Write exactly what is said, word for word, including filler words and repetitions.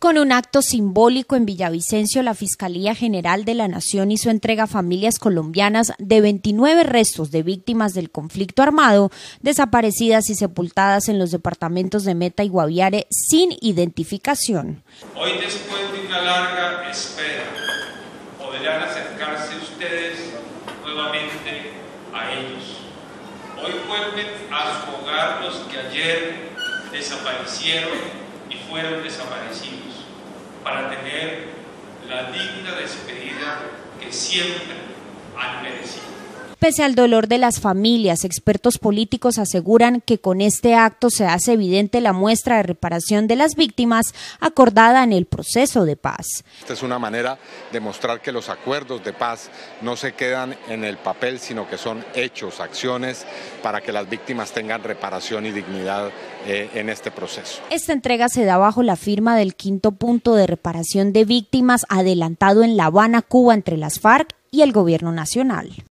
Con un acto simbólico en Villavicencio, la Fiscalía General de la Nación hizo entrega a familias colombianas de veintinueve restos de víctimas del conflicto armado, desaparecidas y sepultadas en los departamentos de Meta y Guaviare sin identificación. Hoy, después de una larga espera, podrán acercarse ustedes nuevamente a ellos. Hoy vuelven a su hogar los que ayer desaparecieron y fueron desaparecidos, para tener la digna despedida que siempre han merecido. Pese al dolor de las familias, expertos políticos aseguran que con este acto se hace evidente la muestra de reparación de las víctimas acordada en el proceso de paz. Esta es una manera de mostrar que los acuerdos de paz no se quedan en el papel, sino que son hechos, acciones para que las víctimas tengan reparación y dignidad eh, en este proceso. Esta entrega se da bajo la firma del quinto punto de reparación de víctimas adelantado en La Habana, Cuba, entre las FARC y el Gobierno Nacional.